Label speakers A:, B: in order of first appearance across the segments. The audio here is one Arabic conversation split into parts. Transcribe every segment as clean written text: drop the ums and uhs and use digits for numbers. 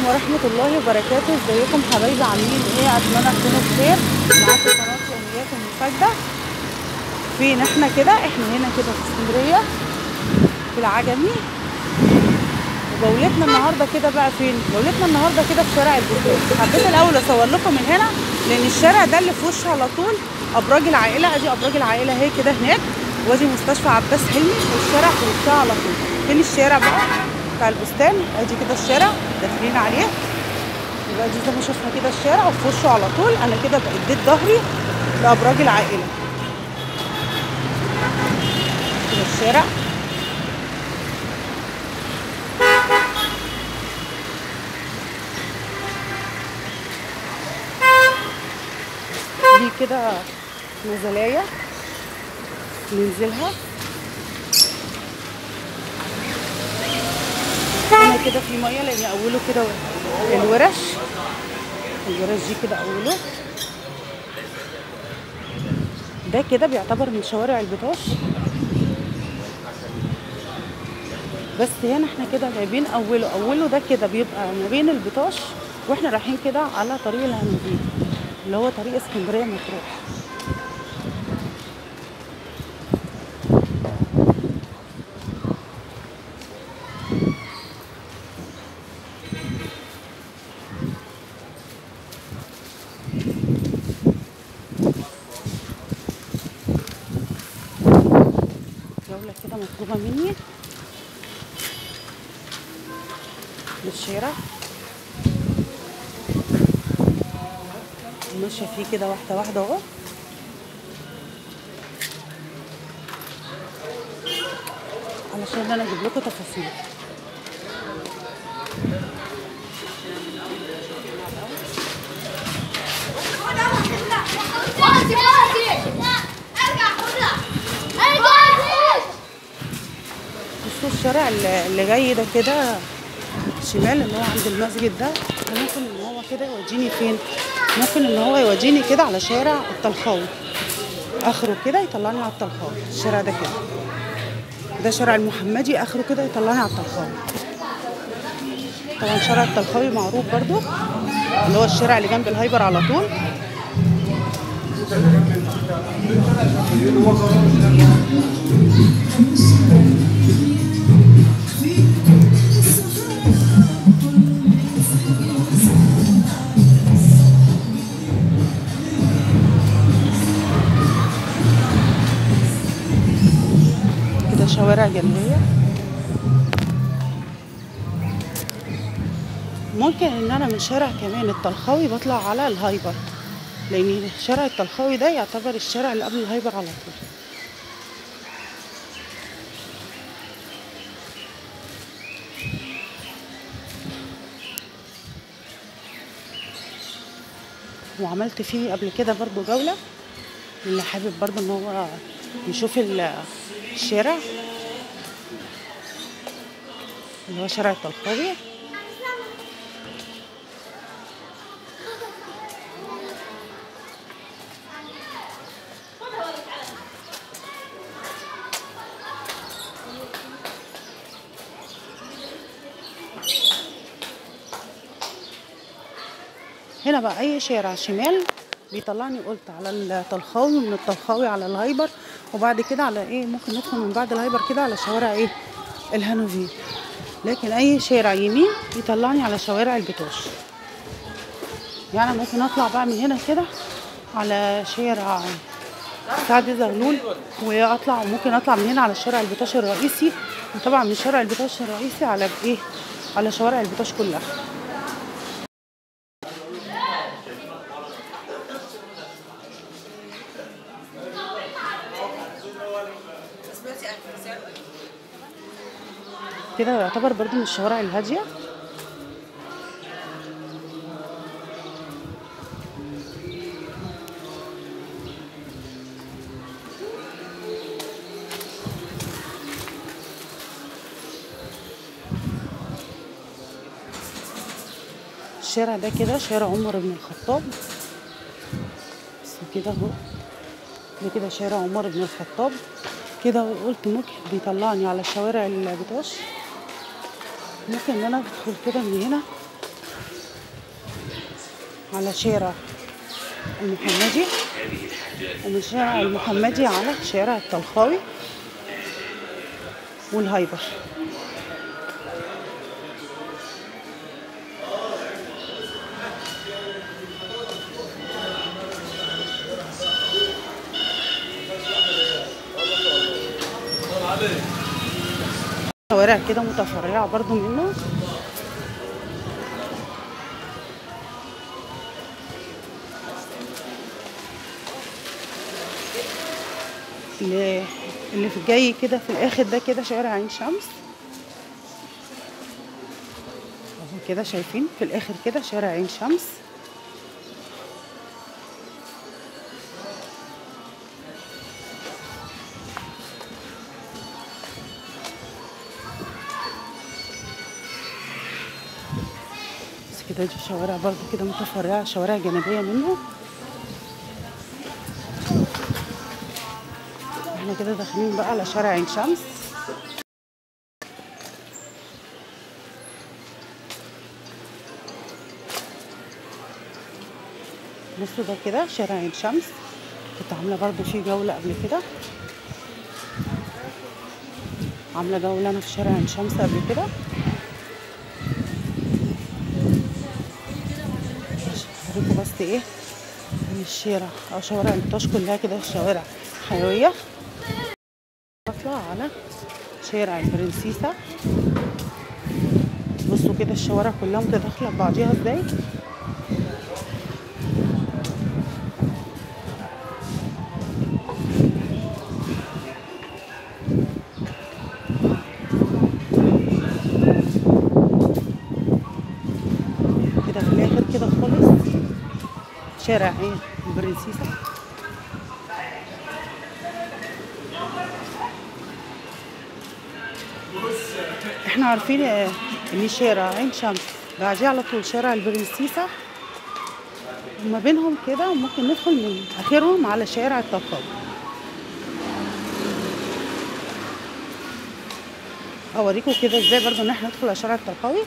A: عليكم ورحمة الله وبركاته. ازيكم حبايبي، عاملين ايه؟ اتمنى تكونوا بخير. معاكم قناة يوميات المفاجأة. فين احنا كده؟ احنا هنا كده في اسكندرية في العجمي. وجولتنا النهارده كده بقى فين؟ جولتنا النهارده كده في شارع البستان. حبيت الاول اصور لكم من هنا لان الشارع ده اللي في وشه على طول ابراج العائلة. ادي ابراج العائلة اهي كده هناك، وادي مستشفى عباس حلمي، والشارع في وشها على طول. فين الشارع بقى بتاع البستان؟ ادي كده الشارع داخلين عليه. يبقى دي زي ما شفنا كده الشارع وفي وشه على طول. انا كده اديت ظهري لابراج العائله. كده الشارع دي كده نزلايه ننزلها. هنا كده في ميه لان اوله كده الورش دي كده اوله. ده كده بيعتبر من شوارع البطاش، بس هنا احنا كده جايبين اوله ده كده بيبقى ما بين البطاش واحنا رايحين كده على طريق الهندوزيه اللي هو طريق اسكندريه مطروح. جولة كده مطلوبة مني للشارع، ماشية فيه كده واحدة واحدة اهو، علشان انا اجيب لكم تفاصيل. بصوا الشارع اللي جاي ده كده شمال اللي هو عند المسجد ده، ممكن ان هو كده يوديني فين؟ ممكن ان هو يوديني كده على شارع الطلخاوي، اخره كده يطلعني على الطلخاوي. الشارع ده كده ده شارع المحمدي، اخره كده يطلعني على الطلخاوي. طبعا شارع الطلخاوي معروف برضو اللي هو الشارع اللي جنب الهايبر على طول. كده شوارع جانبية. ممكن ان انا من شارع كمان الطلخاوي بطلع على الهايبر، لان شارع الطلخاوي ده يعتبر الشارع اللي قبل الهايبر على طول. وعملت فيه قبل كده برضو جولة، اللي حابب برضو ان هو يشوف الشارع اللي هو شارع الطلخاوي. هنا بقى اي شارع شمال بيطلعني قلت على الطلخاوي، من الطلخاوي على الهايبر، وبعد كده على ايه ممكن ندخل من بعد الهايبر كده على شوارع ايه الهانوفيل. لكن اي شارع يمين يطلعني على شوارع البطاش. يعني ممكن اطلع بقى من هنا كده على شارع سعد زغلول واطلع، وممكن اطلع من هنا على شارع البطاش الرئيسي، وطبعا من شارع البطاش الرئيسي على ايه على شوارع البطاش كلها. كده يعتبر برضو من الشوارع الهادية. الشارع ده كده شارع عمر بن الخطاب، بس كده اهو. ده كده شارع عمر بن الخطاب كده. قلت ممكن بيطلعني على شوارع البطاش، ممكن ان انا ادخل كده من هنا على شارع المحمدي، ومن شارع المحمدي على شارع الطلخاوي والهايبر. شوارع كده متفرعة برضو منه. اللي في الجاي كده في الاخر ده كده شارع عين شمس اهو كده، شايفين في الاخر كده شارع عين شمس. بس كده دي شوارع برضو كده متفرعة، شوارع جانبية منه. احنا كده داخلين بقى على شارع عين شمس. بصوا ده كده شارع عين شمس، كنت عامله برضو فيه جوله قبل كده، عامله جوله انا في شارع عين شمس قبل كده. هوريكم بس ايه من الشارع او شوارع النطاش كلها كده، الشوارع حيويه. بطلع على شارع البرنسيسة. بصوا كده الشوارع كلها متداخله ببعضيها ازاي. كده في الاخر كده خالص شارع ايه البرنسيسة. احنا عارفين ان شارع عين شمس بعديه على طول شارع البرنسيسة، وما بينهم كده ممكن ندخل من اخرهم على شارع الطلخاوي. اوريكم كده ازاي برضو ان احنا ندخل على شارع الطلخاوي.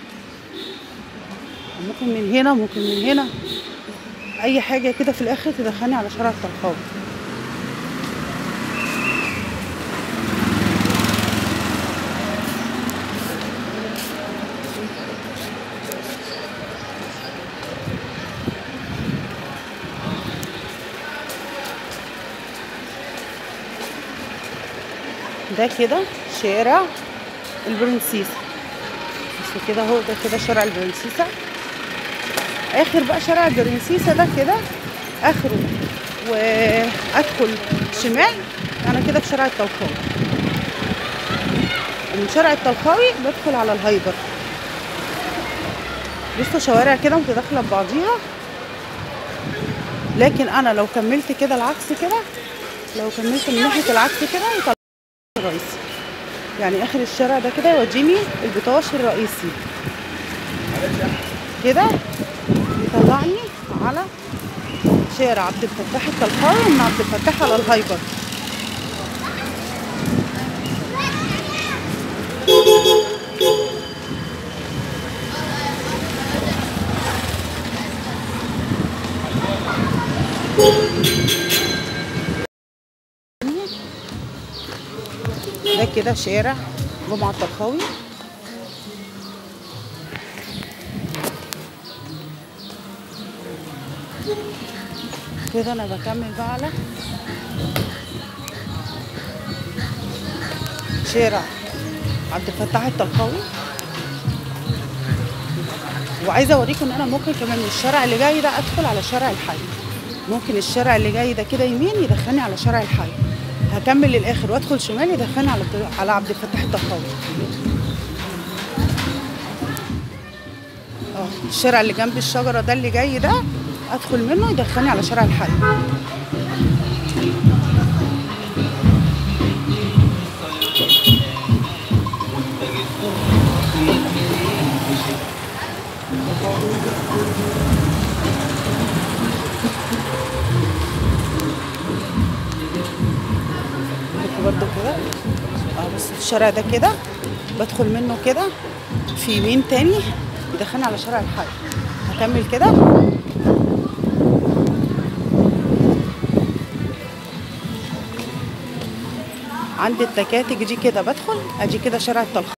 A: ممكن من هنا، ممكن من هنا، اي حاجه كده في الاخر تدخلني على شارع الطلخاوي. ده كده شارع البرنسيسة. بصوا كده اهو، ده كده شارع البرنسيسة. اخر بقى شارع البرنسيسة ده كده اخره، وادخل شمال انا كده في شارع الطلخاوي، ومن شارع الطلخاوي بدخل على الهايبر. بصوا شوارع كده متداخله ببعضيها، لكن انا لو كملت كده العكس كده، لو كملت من ناحيه العكس كده يطلعني الرئيسي، يعني اخر الشارع ده كده يوديني البطاش الرئيسي كده، يطلعني على شارع عبد الفتاح الطلخاوي، ومن عبد الفتاح على الهايبر. ده كده شارع جمعة الطلخاوي. كده انا بكمل بقى على شارع عبد الفتاح الطلخاوي، وعايزه اوريكم ان انا ممكن كمان من الشارع اللي جاي ده ادخل على شارع الحي. ممكن الشارع اللي جاي ده كده يمين يدخلني على شارع الحي، هكمل للاخر وادخل شمال يدخلني على عبد الفتاح الطلخاوي. الشارع اللي جنب الشجره ده اللي جاي ده ادخل منه يدخلني على شارع الحي. برضو كده بس الشارع ده كده بدخل منه كده في يمين تاني يدخلني على شارع الحي. هكمل كده عند التكاتك دي كده بدخل ادي كده شارع الطلخ.